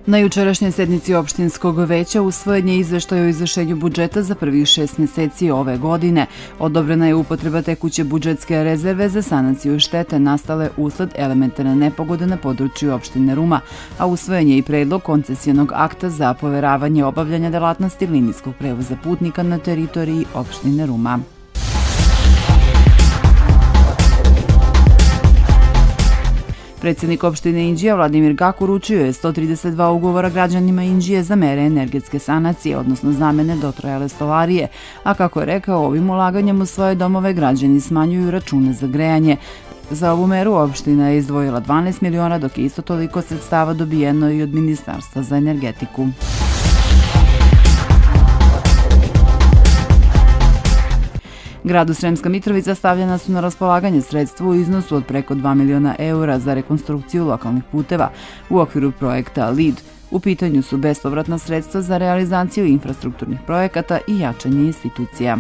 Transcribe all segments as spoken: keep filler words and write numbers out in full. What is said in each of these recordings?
Na jučerašnjoj sednici opštinskog veća usvojen je izveštaj o izvršenju budžeta za prvih šest meseci ove godine. Odobrena je upotreba tekuće budžetske rezerve za sanaciju štete nastale usled elementarne nepogode na području opštine Ruma, a usvojen je i predlog koncesijonog akta za poveravanje obavljanja delatnosti linijskog prevoza putnika na teritoriji opštine Ruma. Predsjednik opštine Inđija Vladimir Gak uručio je sto trideset dva ugovora građanima Inđije za mere energetske sanacije, odnosno zamene dotrajale stolarije, a kako je rekao, ovim ulaganjem u svoje domove građani smanjuju račune za grejanje. Za ovu meru opština je izdvojila dvanaest miliona, dok je isto toliko sredstava dobijeno i od Ministarstva za energetiku. Gradu Sremska Mitrovica stavljena su na raspolaganje sredstva u iznosu od preko dva miliona eura za rekonstrukciju lokalnih puteva u okviru projekta L I D. U pitanju su bespovratna sredstva za realizaciju infrastrukturnih projekata i jačanje institucija.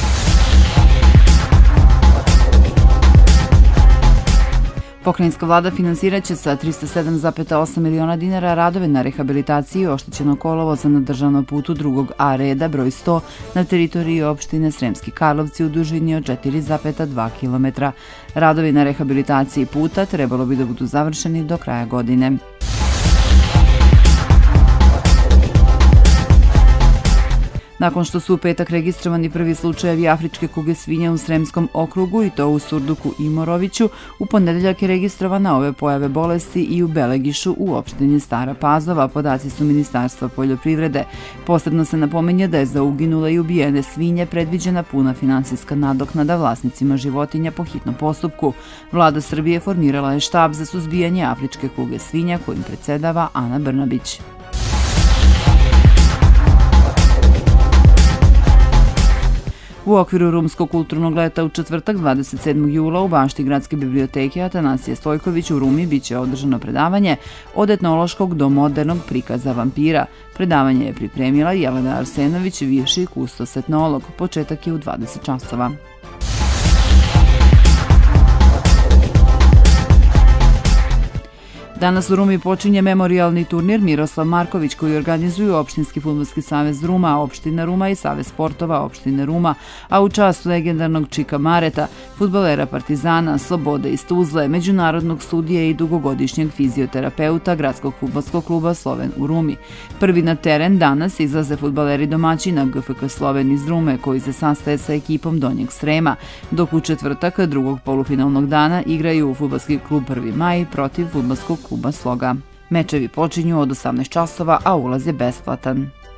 Pokrajinska vlada finansirat će sa trista sedam zarez osam miliona dinara radove na rehabilitaciji oštećenog kolovoza na državnom putu drugog A reda broj sto na teritoriji opštine Sremski Karlovci u dužini od četiri zarez dva kilometra. Radovi na rehabilitaciji puta trebalo bi da budu završeni do kraja godine. Nakon što su u petak registrovani prvi slučajevi afričke kuge svinja u Sremskom okrugu i to u Surduku i Moroviću, u ponedeljak je registrovana ove pojave bolesti i u Belegišu u opštini Stara Pazova, podaci su Ministarstva poljoprivrede. Posebno se napominje da je za uginule i ubijene svinje predviđena puna finansijska nadoknada vlasnicima životinja po hitnom postupku. Vlada Srbije formirala je štab za suzbijanje afričke kuge svinja kojim predsedava Ana Brnabić. U okviru Rumskog kulturnog leta u četvrtak dvadeset sedmog jula u bašti Gradske biblioteke Atanasije Stojković u Rumi biće održano predavanje od etnološkog do modernog prikaza vampira. Predavanje je pripremila Jelena Arsenović, viši kustos etnolog. Početak je u dvadeset časova. Danas u Rumi počinje memorijalni turnir Miroslav Marković koji organizuju Opštinski fudbalski savez Ruma, Opština Ruma i Savez sportova Opštine Ruma, a u čast legendarnog Čika Mareta, fudbalera Partizana, Slobode iz Tuzle, međunarodnog sudije i dugogodišnjeg fizioterapeuta Gradskog fudbalskog kluba Sloven u Rumi. Prvi na teren danas izlaze fudbaleri domaćina G F K Sloven iz Rume koji se sastaje sa ekipom Donjeg Srema, dok u četvrtak drugog polufinalnog dana igraju fudbalski klub Prvi maj protiv fudbalskog kluba Sloga. Mečevi počinju od osamnaest časova, a ulaz je besplatan.